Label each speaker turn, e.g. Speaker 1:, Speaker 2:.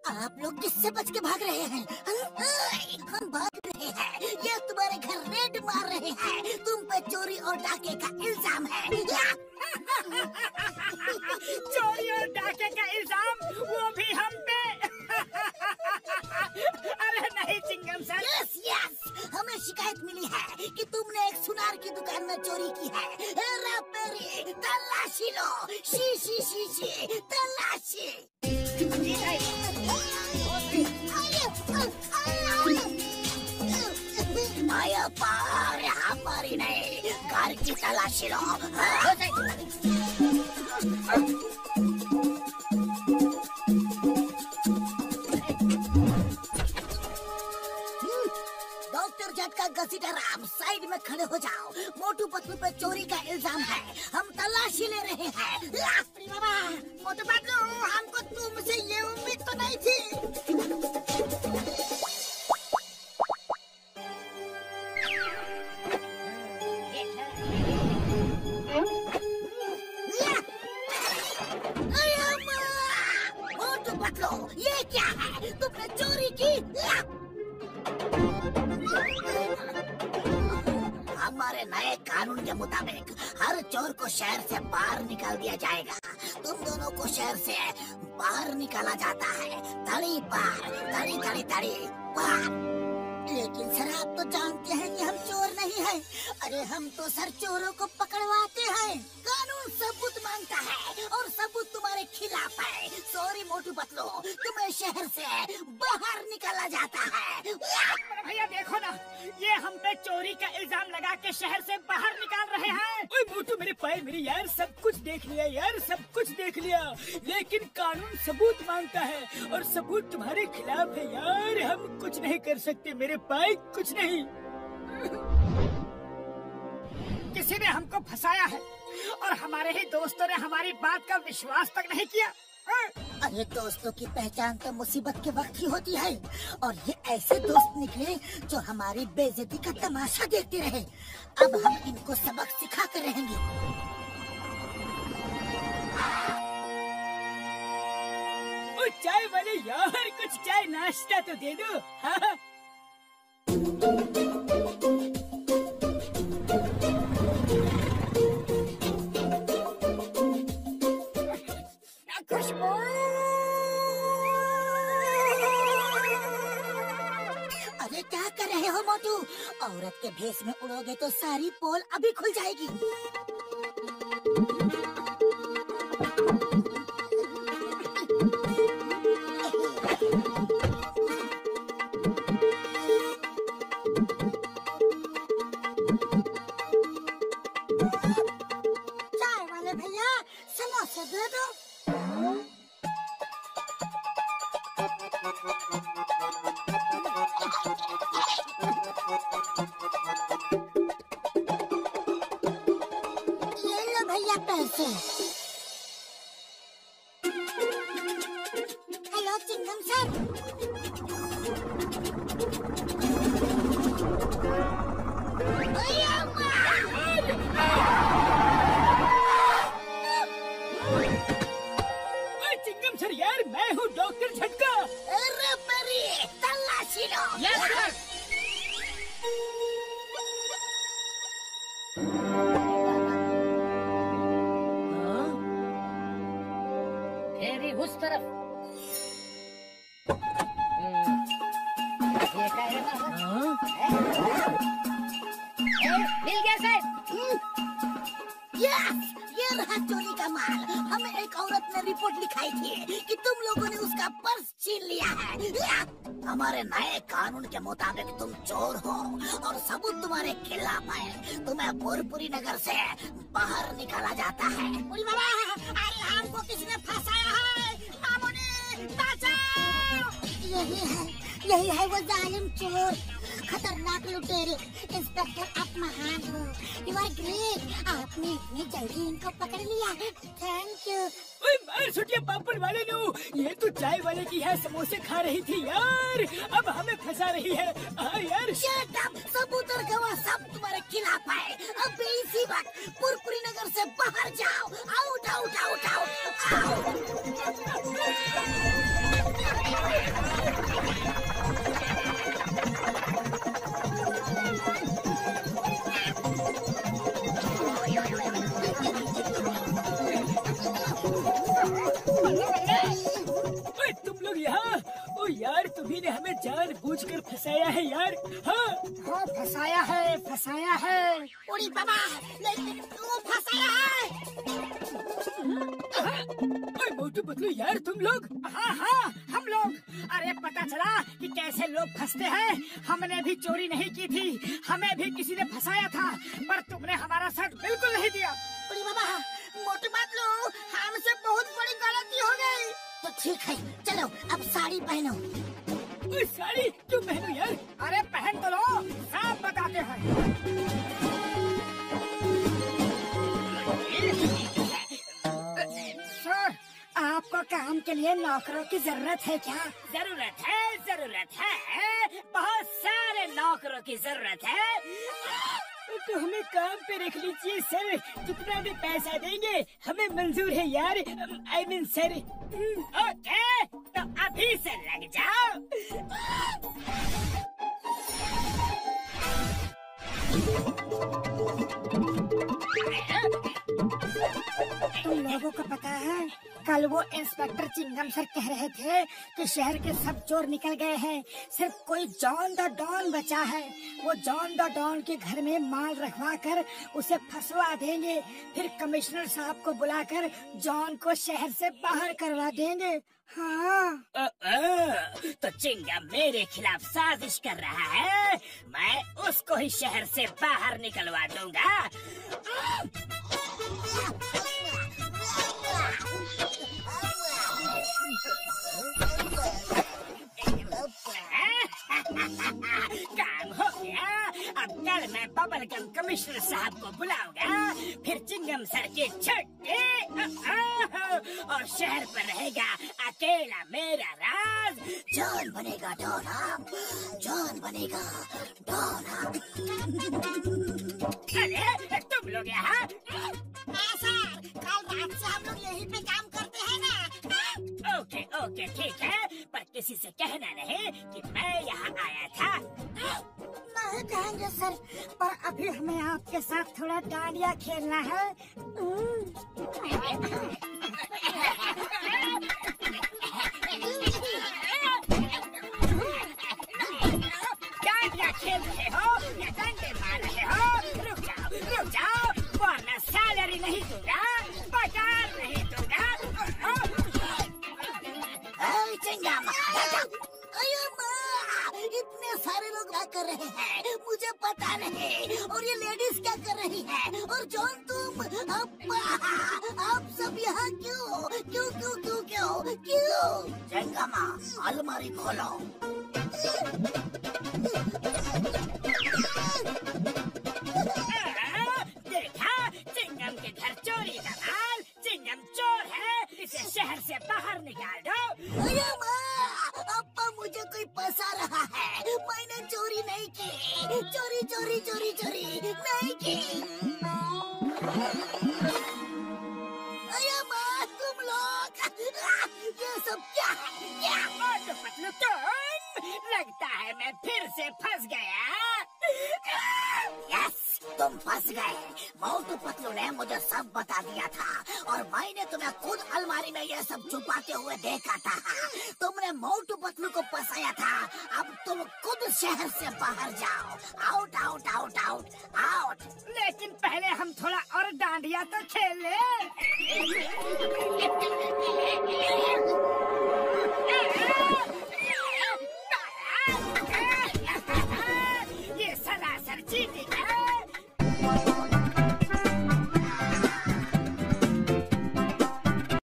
Speaker 1: आप लोग किससे बच के भाग रहे हैं? हम भाग रहे हैं, ये तुम्हारे घर रेड मार रहे हैं, तुम पे चोरी और डाके का इल्जाम है।
Speaker 2: चोरी और डाके का इल्जाम, वो भी हम पे। अरे नहीं चिंगम सर।
Speaker 1: यस, हमें शिकायत मिली है कि तुमने एक सुनार की दुकान में चोरी की है। हेरा फेरी, तलाशी लो, शी तलाशी। माया पार हमारी नहीं, घर की तलाशी लो। डॉक्टर झटका घसीटा राम, साइड में खड़े हो जाओ। मोटू पतलू पे चोरी का इल्जाम है, हम तलाशी ले रहे हैं। मोटू पतलू, हमको तुमसे ये उम्मीद तो नहीं थी। मोटू पतलू, ये क्या है? तुमने चोरी की? हमारे नए कानून के मुताबिक हर चोर को शहर से बाहर निकाल दिया जाएगा। तुम दोनों को शहर से बाहर निकाला जाता है, तड़ी पार, तड़ी पार। लेकिन सर, आप तो जानते हैं कि हम चोर नहीं हैं। अरे हम तो सर चोरों को पकड़वाते हैं। कानून सबूत मांगता है और सबूत तुम्हारे खिलाफ है। सॉरी मोटू पतलू, तुम्हें शहर से बाहर निकाला जाता है।
Speaker 2: भैया देखो ना, ये हम पे चोरी का इल्जाम लगा के शहर से बाहर निकाल रहे हैं। ओए मोटू, मेरे पाए मेरे यार, सब कुछ देख लिया यार, सब कुछ देख लिया, लेकिन कानून सबूत मांगता है और सबूत तुम्हारे खिलाफ है यार। हम कुछ नहीं कर सकते मेरे भाई, कुछ नहीं। किसी ने हमको फंसाया है और हमारे ही दोस्तों ने हमारी बात का विश्वास तक नहीं किया।
Speaker 1: अरे दोस्तों की पहचान तो मुसीबत के वक्त ही होती है, और ये ऐसे दोस्त निकले जो हमारी बेइज्जती का तमाशा देखते रहे। अब हम इनको सबक सिखा कर रहेंगे।
Speaker 2: ओ चाय वाले यार, कुछ चाय नाश्ता तो दे दो। हाँ?
Speaker 1: खुशबू, अरे क्या कर रहे हो मोटू? औरत के भेष में उड़ोगे तो सारी पोल अभी खुल जाएगी। चाय वाले भैया, समोसे दे दो। ये लो भैया पैसे। हेलो चिंगम सर।
Speaker 2: चिंगम सर यार, मैं हूँ डॉक्टर झटका।
Speaker 1: अरे परी, तलाशी लो।
Speaker 2: Yes sir.
Speaker 3: फेरी उस तरफ। ये क्या है? मिल गया सर।
Speaker 1: यस, ये रहा चोरी का माल। हमें एक औरत ने रिपोर्ट लिखाई थी कि तुम लोगों ने उसका पर्स छीन लिया है। हमारे नए कानून के मुताबिक तुम चोर हो और सबूत तुम्हारे खिलाफ है। तुम्हें पुरपुरी नगर से बाहर निकाला जाता है। अरे हमको किसी ने फंसाया है। मामूनी, बचाओ! यही है वो जालिम चोर, खतरनाक लुटेरे। इंस्पेक्टर आप महान हो, यू आर ग्रेट। आपने इतनी जल्दी इनको पकड़ लिया, थैंक यू।
Speaker 2: मार सुटिया पापड़ वाले नो, ये तो चाय वाले की यहाँ समोसे खा रही थी यार, अब हमें फंसा रही है। हाँ यार,
Speaker 1: शट अप, सबूत और गवाह सब तुम्हारे खिलाफ है। अब इसी वक्त पुरपुरी नगर से बाहर जाओ। Out out out out out.
Speaker 2: जानबूझकर फंसाया है यार। हाँ हाँ फंसाया है।
Speaker 1: उड़ी बाबा, लेकिन क्यों फंसाया है?
Speaker 2: मोटू पतलू यार तुम लोग। हाँ हम लोग। अरे पता चला कि कैसे लोग फंसते हैं। हमने भी चोरी नहीं की थी, हमें भी किसी ने फंसाया था, पर तुमने हमारा साथ बिल्कुल नहीं दिया।
Speaker 1: उड़ी बाबा, मोटू पतलू, हमसे बहुत बड़ी गलती हो गई। तो ठीक है, चलो अब साड़ी पहनो।
Speaker 2: साड़ी क्यों पहनूं यार? अरे पहन तो लो, सब बताते हैं। सर, आपको काम के लिए नौकरों की जरूरत है क्या? जरूरत है। बहुत सारे नौकरों की जरूरत है। तो हमें काम पे रख लीजिए सर, जितना भी पैसा देंगे हमें मंजूर है यार। I mean sir. ओके, तो अभी से लग जाओ। तुम लोगों को पता है, कल वो इंस्पेक्टर चिंगम सर कह रहे थे कि शहर के सब चोर निकल गए हैं, सिर्फ कोई जॉन द डॉन बचा है। वो जॉन द डॉन के घर में माल रखवा कर उसे फंसवा देंगे, फिर कमिश्नर साहब को बुलाकर जॉन को शहर से बाहर करवा देंगे। हाँ। तो चिंगम मेरे खिलाफ साजिश कर रहा है, मैं उसको ही शहर से बाहर निकलवा दूंगा। काम हो गया। अब कल मैं बबल गम कमिश्नर साहब को बुलाऊंगा, फिर चिंगम सर की छुट्टी और शहर पर रहेगा अकेला मेरा राज।
Speaker 1: जॉन बनेगा डॉन, जॉन बनेगा डॉन।
Speaker 2: अरे तुम लोग यहाँ?
Speaker 1: सर, कल रात से हम लोग यहीं पे काम करते हैं ना।
Speaker 2: ओके ठीक है, पर किसी से कहना नहीं कि मैं यहाँ आया था।
Speaker 1: नहीं कहेंगे सर,
Speaker 2: पर अभी हमें आपके साथ थोड़ा डांडिया खेलना है। डांडिया खेल रहे हो या डंडे मार रहे हो? रुक जाओ, वरना सैलरी नहीं दूंगा, पगार नहीं दूंगा।
Speaker 1: चिंगम, इतने सारे लोग क्या कर रहे हैं मुझे पता नहीं, और ये लेडीज क्या कर रही है, और जॉन तुम आप सब यहाँ क्यों? चिंगम, अलमारी खोलो।
Speaker 2: देखा, चिंगम के घर चोरी का माल। चिंगम चोर है, इसे शहर से बाहर निकाल दो।
Speaker 1: अप्पा, मुझे कोई फंसा रहा है, मैंने चोरी नहीं की। चोरी नहीं की। तुम लोग ये सब क्या है?
Speaker 2: मोटू पतलू तुम, लगता है मैं फिर से फंस गया।
Speaker 1: यस, तुम फंस गए। मोटू पतलू ने मुझे सब बता दिया था, और मैंने तुम्हें खुद अलमारी में ये सब छुपाते हुए देखा था। तुमने मोटू पतलू को फंसाया था, अब तुम खुद शहर से बाहर जाओ। आउट।
Speaker 2: लेकिन पहले हम थोड़ा और डांडिया तो खेल ले।